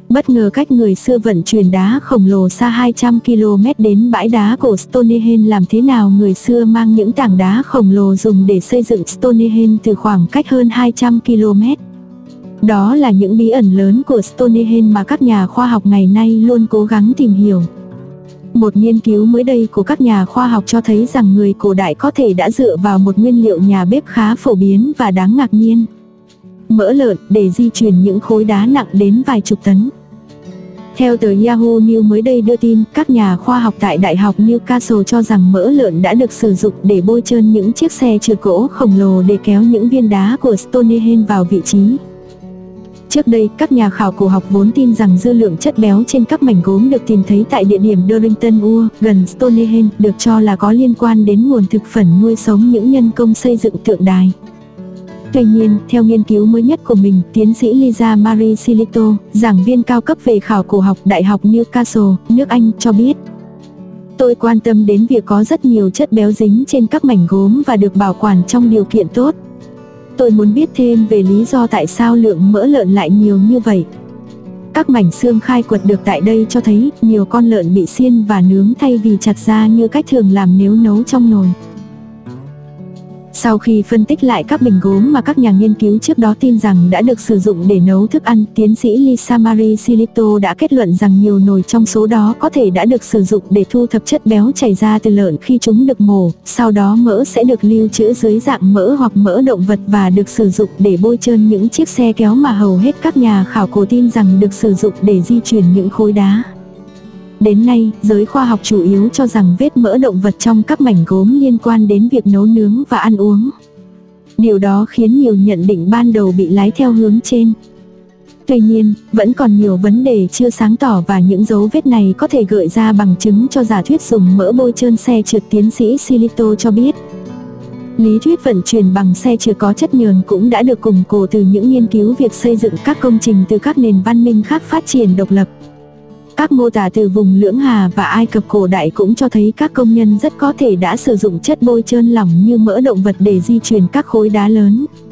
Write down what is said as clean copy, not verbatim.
Bất ngờ cách người xưa vận chuyển đá khổng lồ xa 200 km đến bãi đá cổ Stonehenge. Làm thế nào người xưa mang những tảng đá khổng lồ dùng để xây dựng Stonehenge từ khoảng cách hơn 200 km? Đó là những bí ẩn lớn của Stonehenge mà các nhà khoa học ngày nay luôn cố gắng tìm hiểu. Một nghiên cứu mới đây của các nhà khoa học cho thấy rằng người cổ đại có thể đã dựa vào một nguyên liệu nhà bếp khá phổ biến và đáng ngạc nhiên: mỡ lợn, để di chuyển những khối đá nặng đến vài chục tấn. Theo tờ Yahoo News mới đây đưa tin, các nhà khoa học tại Đại học Newcastle cho rằng mỡ lợn đã được sử dụng để bôi trơn những chiếc xe trượt gỗ khổng lồ để kéo những viên đá của Stonehenge vào vị trí. Trước đây, các nhà khảo cổ học vốn tin rằng dư lượng chất béo trên các mảnh gốm được tìm thấy tại địa điểm Durrington Ur, gần Stonehenge, được cho là có liên quan đến nguồn thực phẩm nuôi sống những nhân công xây dựng tượng đài. Tuy nhiên, theo nghiên cứu mới nhất của mình, tiến sĩ Lisa Marie Silito, giảng viên cao cấp về khảo cổ học Đại học Newcastle, nước Anh, cho biết: "Tôi quan tâm đến việc có rất nhiều chất béo dính trên các mảnh gốm và được bảo quản trong điều kiện tốt. Tôi muốn biết thêm về lý do tại sao lượng mỡ lợn lại nhiều như vậy." Các mảnh xương khai quật được tại đây cho thấy nhiều con lợn bị xiên và nướng thay vì chặt ra như cách thường làm nếu nấu trong nồi. Sau khi phân tích lại các bình gốm mà các nhà nghiên cứu trước đó tin rằng đã được sử dụng để nấu thức ăn, tiến sĩ Lisa Marie Silito đã kết luận rằng nhiều nồi trong số đó có thể đã được sử dụng để thu thập chất béo chảy ra từ lợn khi chúng được mổ, sau đó mỡ sẽ được lưu trữ dưới dạng mỡ hoặc mỡ động vật và được sử dụng để bôi trơn những chiếc xe kéo mà hầu hết các nhà khảo cổ tin rằng được sử dụng để di chuyển những khối đá. Đến nay, giới khoa học chủ yếu cho rằng vết mỡ động vật trong các mảnh gốm liên quan đến việc nấu nướng và ăn uống. Điều đó khiến nhiều nhận định ban đầu bị lái theo hướng trên. Tuy nhiên, vẫn còn nhiều vấn đề chưa sáng tỏ và những dấu vết này có thể gợi ra bằng chứng cho giả thuyết dùng mỡ bôi trơn xe trượt. Tiến sĩ Silito cho biết, lý thuyết vận chuyển bằng xe trượt có chất nhờn cũng đã được củng cố từ những nghiên cứu việc xây dựng các công trình từ các nền văn minh khác phát triển độc lập. Các mô tả từ vùng Lưỡng Hà và Ai Cập cổ đại cũng cho thấy các công nhân rất có thể đã sử dụng chất bôi trơn lỏng như mỡ động vật để di chuyển các khối đá lớn.